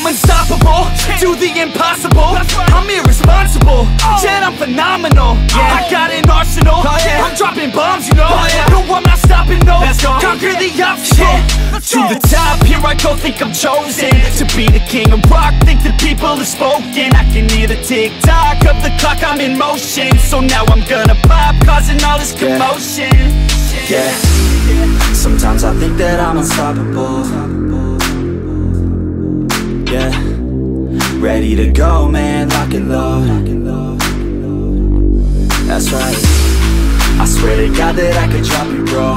I'm unstoppable, do the impossible. I'm irresponsible, yet I'm phenomenal. I got an arsenal, I'm dropping bombs, you know. No, I'm not stopping, no. Conquer the obstacle. To the top, here I go, think I'm chosen to be the king of rock, think the people have spoken. I can hear the tick-tock of the clock, I'm in motion. So now I'm gonna pop, causing all this commotion. Yeah, sometimes I think that I'm unstoppable. Yeah, ready to go, man, lock and load. That's right, I swear to God that I could drop you, bro.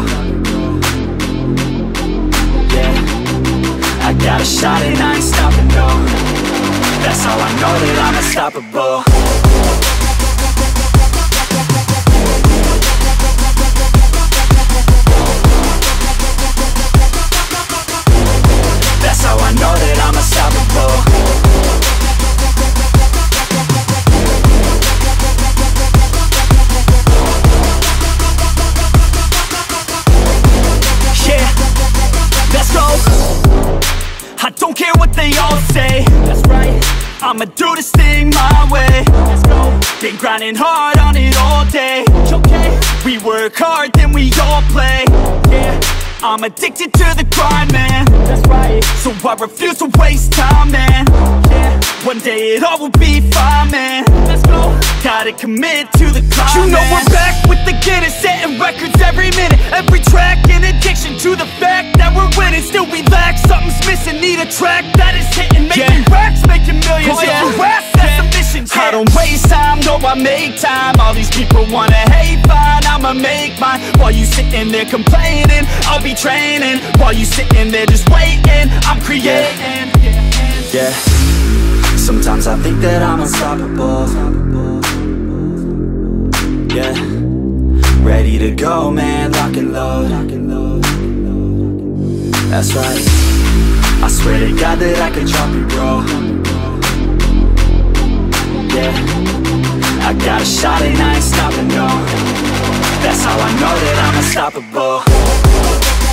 Yeah, I got a shot and I ain't stopping, no. That's how I know that I'm unstoppable. That's how I know that I'm unstoppable. Yeah, let's go. I don't care what they all say. That's right, I'ma do this thing my way. Let's go. Been grinding hard on it all day. Okay, we work hard, then we all play. Yeah, I'm addicted to the grind, man. That's right, so I refuse to waste time, man. Yeah, one day it all will be fine, man. Let's go. Gotta commit to the climb. You know we're back with the Guinness, setting records every minute, every track. In addiction to the fact that we're winning, still we lack, something's missing. Need a track that is hitting, making racks, making millions. If you ask, that's the mission. I don't waste time, no, I make time. All these people wanna hate, fine, I'ma make mine. While you sitting there complaining, I'll be training. While you sitting there just waiting, I'm creating. Yeah, sometimes I think that I'm unstoppable. Yeah, ready to go, man, lock and load. That's right, I swear to God that I could drop you, bro. Yeah, I got a shot and I ain't stopping, no. That's how I know that I'm unstoppable.